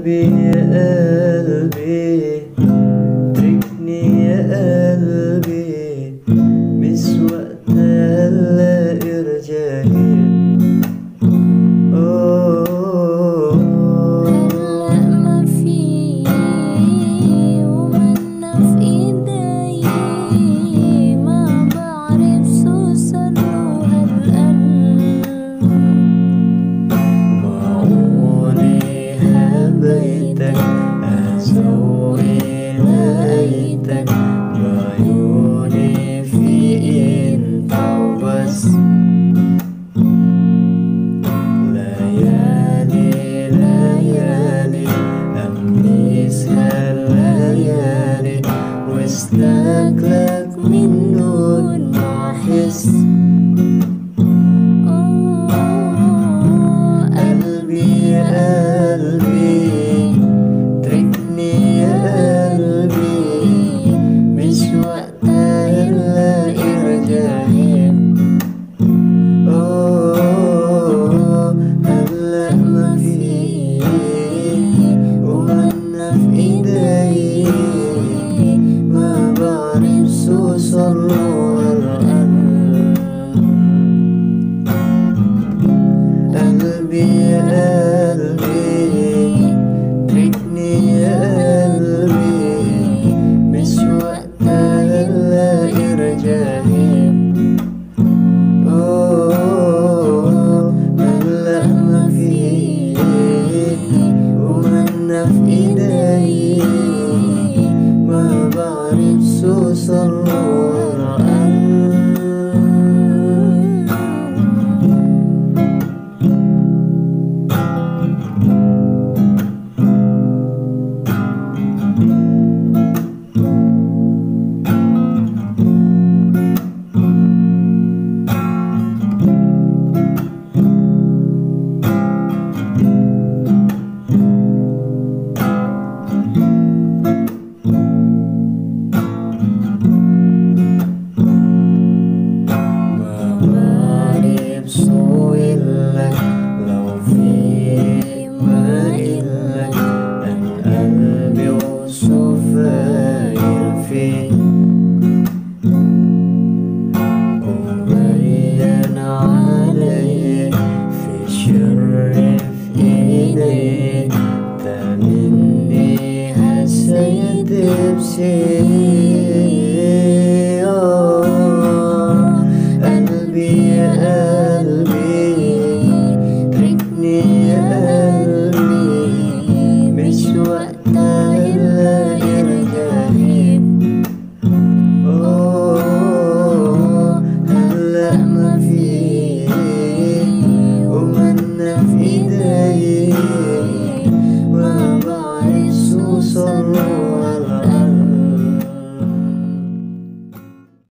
قلبي يا قلبي تركني يا قلبي، مش وقتها هلا ارجعي. هلا ما في ومنا في ايدي، ما بعرف شو صارله هالقلب. معقولي حبيتك ذوقي لقيتك، بعيوني في انت وبس. ليالي ليالي أمنيس هالليالي، واشتاق لك من دون ما أحس. قلبي يا قلبي تركني يا قلبي، مش وقتها إلا ارجعي. هلا ما في ومنا في ايدي، ما بعرف شو صارله هالقلب. قلبي يا قلبي تركني يا قلبي، مش وقتها هلا ارجعي. هلا ما في ومنا في ايدي، ما بعرف شو صارله هالقلب. بعرف شو إلك لو في ما إلك عن قلبي وشو فاير فيه، وبين علي في شر في إيدي،